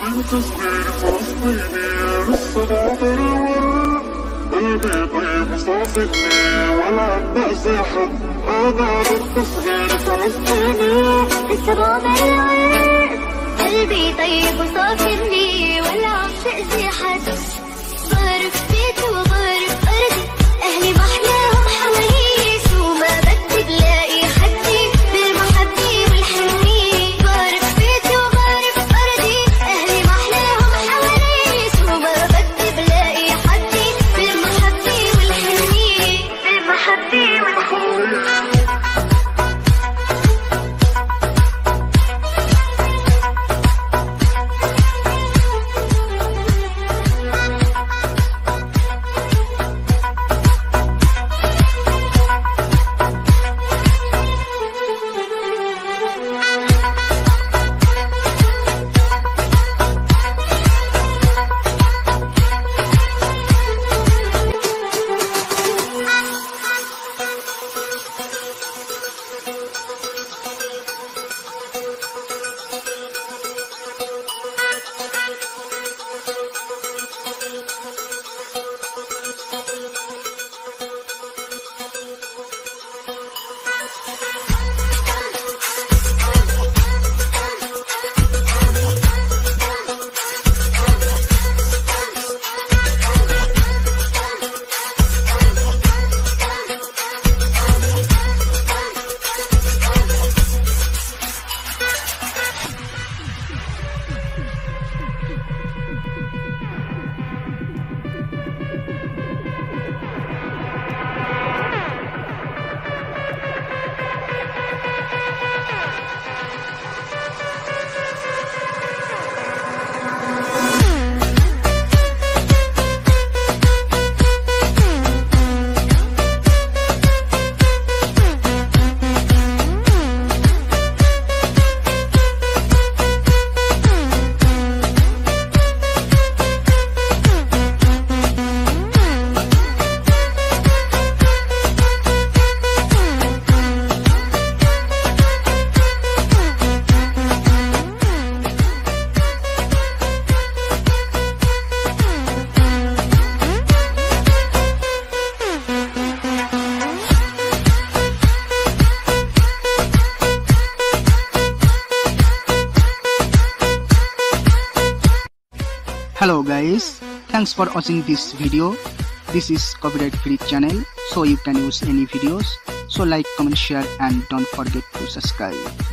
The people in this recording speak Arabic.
بتصوير فلسطيني لسه ناطر الورد، قلبي طيب وصافني ولا بأس حد، أنا بالتصوير فلسطيني لسه ناطر الورد، قلبي طيب وصافني ولا بأس حد. ظهرك بيتي وظهرك أرضي، أهلي محلاهم حواليس وما بدي بلاقي حدي بالمحبة والحنية. ظهرك بيتي وظهرك أرضي، أهلي محلاهم حواليس وما بدي بلاقي حدي بالمحبة والحنية. بالمحبة والحنية. Hello guys, thanks for watching this video. This is copyright free channel, so you can use any videos. So like, comment, share and don't forget to subscribe.